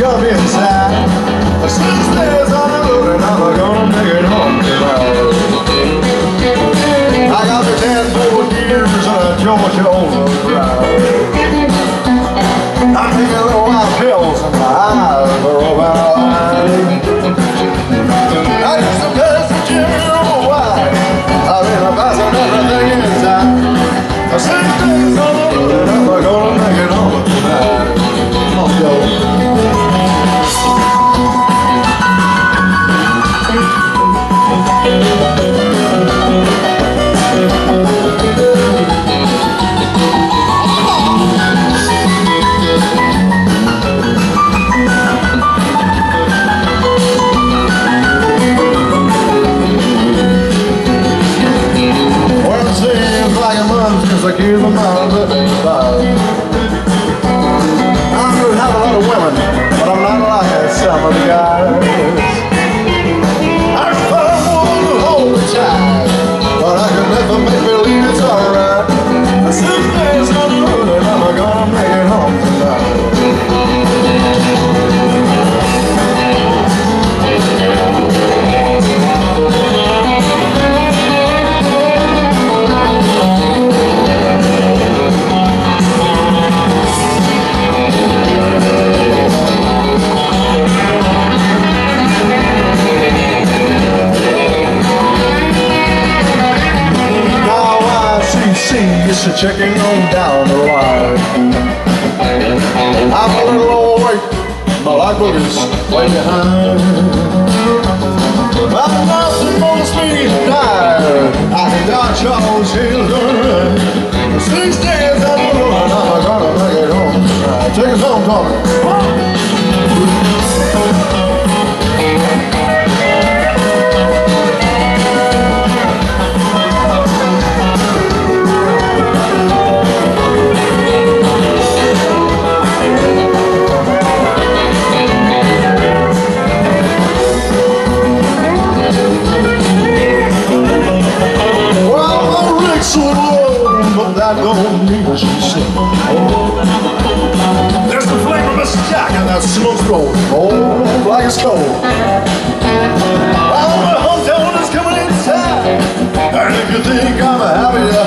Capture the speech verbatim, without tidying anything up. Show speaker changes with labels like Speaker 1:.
Speaker 1: come inside. The stairs on the road and I'm gonna make it home tonight. I got the ten four gears and a Georgia overdrive. I'm taking little wild pills and my eyes are open wide. I used to pass the Jimmy over wide. I've been passing everything inside. The stairs on the road and I'm gonna make it home tonight. Come on, Joe. Like here's my mind living life. I do have a lot of women, but I'm not like some of the guys. I found a woman to hold me tight, but I can never make believe it's alright. I sit days on the road and I'm gonna make it home tonight. Just checking on down the line. I'm a little overweight, my life book is way behind. I'm not supposed to be tired. I can dodge all children. Six days on the road and I'm gonna make it home tonight. Take us home, Tommy. I don't need what you say. Oh. There's the flavor of Mister Jack and that smoke's rolling. Oh, like it's cold. Well, the hometown is coming inside. And if you think I'm happy,